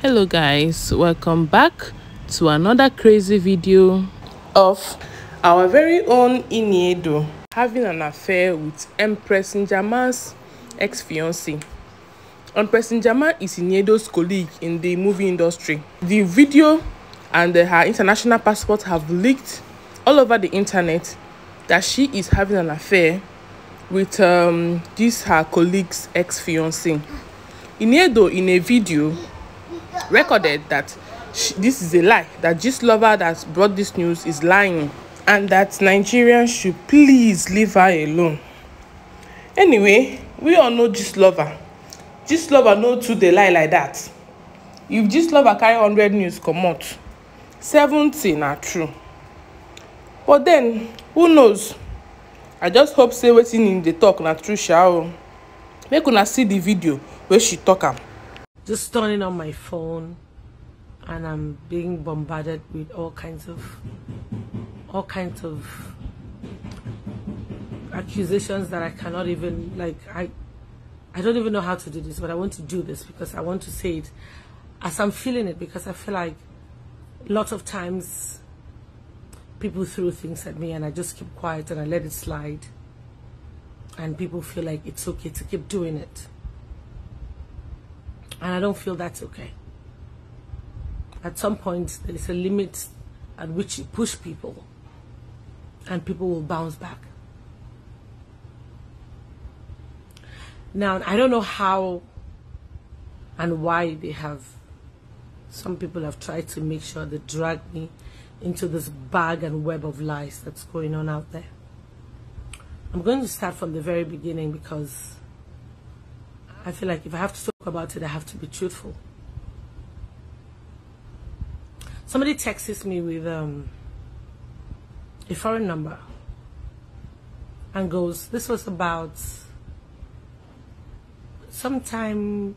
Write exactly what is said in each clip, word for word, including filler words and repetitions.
Hello guys, welcome back to another crazy video of our very own Iniedo having an affair with Empress Njama's ex-fiancé. Empress Njama is Iniedo's colleague in the movie industry. The video and uh, her international passport have leaked all over the internet that she is having an affair with um, this her colleague's ex-fiancé. Iniedo, in a video, recorded that she, this is a lie, that Gistlover that brought this news is lying, and that Nigerians should please leave her alone. Anyway, we all know Gistlover. Gistlover know too they lie like that. If Gistlover carry one hundred news come out, seventy are true. But then, who knows? I just hope say wetin in the talk na true sha. Make una see the video where she talk am. Just turning on my phone and I'm being bombarded with all kinds of all kinds of accusations that I cannot even, like, I I don't even know how to do this, but I want to do this because I want to say it as I'm feeling it, because I feel like lots of times people throw things at me and I just keep quiet and I let it slide, and people feel like it's okay to keep doing it. And I don't feel that's okay. At some point, there's a limit at which you push people, and people will bounce back. Now, I don't know how and why they have, some people have tried to make sure they drag me into this bag and web of lies that's going on out there. I'm going to start from the very beginning because I feel like if I have to talk about it, I have to be truthful. Somebody texts me with um, a foreign number and goes, this was about sometime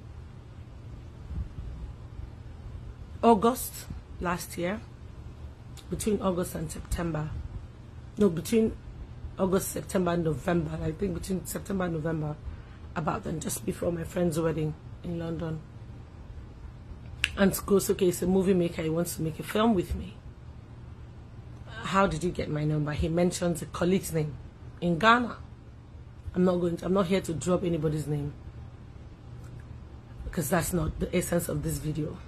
August last year, between August and September. No, between August, September, and November. I think between September and November, about then, just before my friend's wedding in London. And goes, okay, he's a movie maker, he wants to make a film with me. How did you get my number? He mentions a colleague's name in Ghana. I'm not going to, I'm not here to drop anybody's name, because that's not the essence of this video.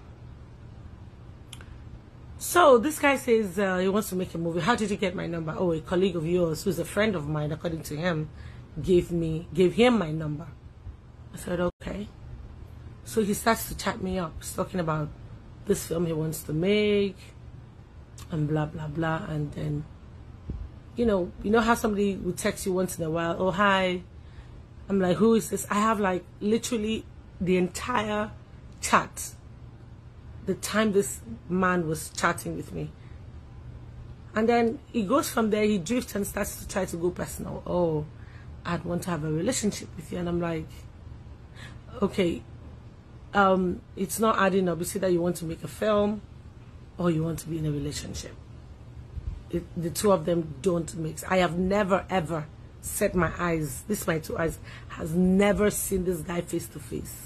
So this guy says uh, he wants to make a movie. How did you get my number? Oh, a colleague of yours who's a friend of mine, according to him, gave me gave him my number. I said, okay. So he starts to chat me up. He's talking about this film he wants to make and blah blah blah. And then, you know, you know how somebody would text you once in a while, oh hi. I'm like, who is this? I have like literally the entire chat, the time this man was chatting with me. And then he goes from there, he drifts and starts to try to go personal. Oh, I'd want to have a relationship with you. And I'm like, okay, um, it's not adding up. You see that you want to make a film or you want to be in a relationship. It, the two of them don't mix. I have never, ever set my eyes, this my two eyes, has never seen this guy face to face.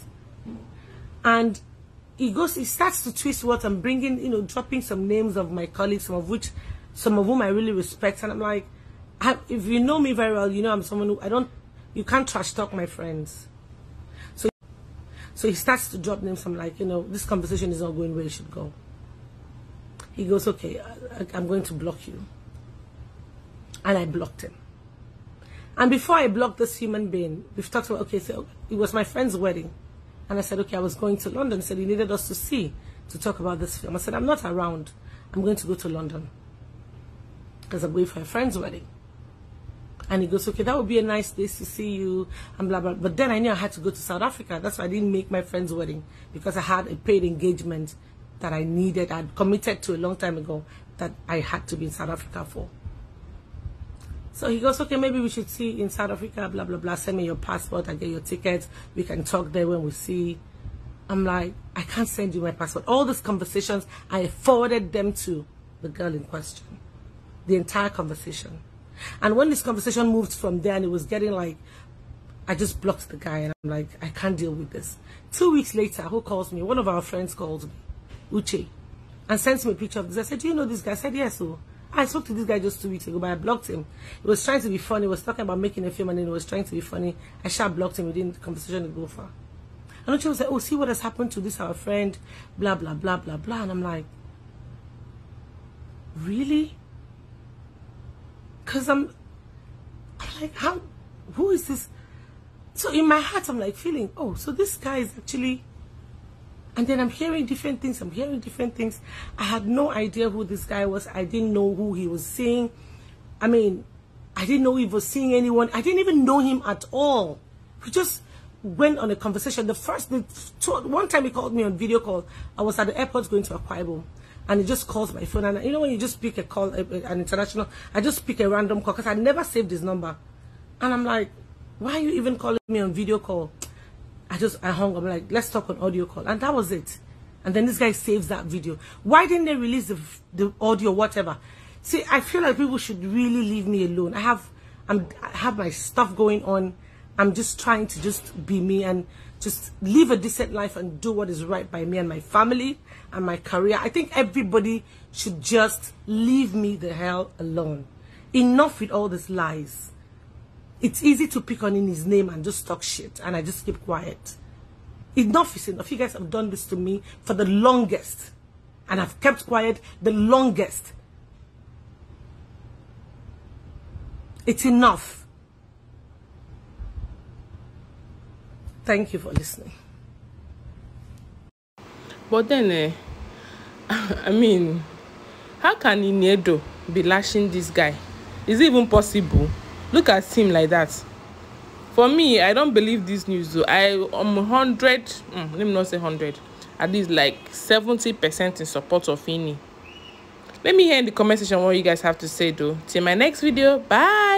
And he goes, he starts to twist words and bringing, you know, dropping some names of my colleagues, some of which, some of whom I really respect. And I'm like, I, if you know me very well, you know I'm someone who, I don't, you can't trash talk my friends. So, so he starts to drop names. I'm like, you know, this conversation is not going where it should go. He goes, okay, I, I'm going to block you. And I blocked him. And before I blocked this human being, we've talked about, okay, so it was my friend's wedding. And I said, okay, I was going to London. He said he needed us to see, to talk about this film. I said, I'm not around. I'm going to go to London because I'm going for a friend's wedding. And he goes, okay, that would be a nice place to see you, and blah, blah. But then I knew I had to go to South Africa. That's why I didn't make my friend's wedding, because I had a paid engagement that I needed. I'd committed to a long time ago that I had to be in South Africa for. So he goes, okay, maybe we should see in South Africa, blah, blah, blah. Send me your passport, I get your tickets. We can talk there when we see. I'm like, I can't send you my passport. All these conversations, I forwarded them to the girl in question. The entire conversation. And when this conversation moved from there and it was getting like I just blocked the guy, and I'm like, I can't deal with this. Two weeks later, who calls me? One of our friends calls me, Uche, and sends me a picture of this. I said, do you know this guy? I said, yes. So I spoke to this guy just two weeks ago, but I blocked him. He was trying to be funny. He was talking about making a film, and then he was trying to be funny. I sharp blocked him. We didn't, the conversation didn't go far. And Uche was like, oh, see what has happened to this our friend, blah, blah, blah, blah, blah. And I'm like, really? Because I'm, I'm like, how, who is this? So in my heart, I'm like feeling, oh, so this guy is actually, and then I'm hearing different things. I'm hearing different things. I had no idea who this guy was. I didn't know who he was seeing. I mean, I didn't know he was seeing anyone. I didn't even know him at all. We just went on a conversation. The first, the, one time he called me on video call. I was at the airport going to Akwa Ibom, and he just calls my phone. And you know when you just pick a call, an international, I just pick a random call because I never saved his number. And I'm like, why are you even calling me on video call? I just, I hung up, like, let's talk on audio call. And that was it. And then this guy saves that video. Why didn't they release the, the audio, whatever? See, I feel like people should really leave me alone. I have, I'm, I have my stuff going on. I'm just trying to just be me and just live a decent life and do what is right by me and my family and my career. I think everybody should just leave me the hell alone. Enough with all these lies. It's easy to pick on in his name and just talk shit, and I just keep quiet. Enough is enough. You guys have done this to me for the longest, and I've kept quiet the longest. It's enough. Thank you for listening. But then, eh, I mean, how can Iniedo be lashing this guy? Is it even possible? Look at him like that. For me, I don't believe this news though. I am one hundred, mm, let me not say one hundred, at least like seventy percent in support of Ini. Let me hear in the comment section what you guys have to say though. Till my next video, bye.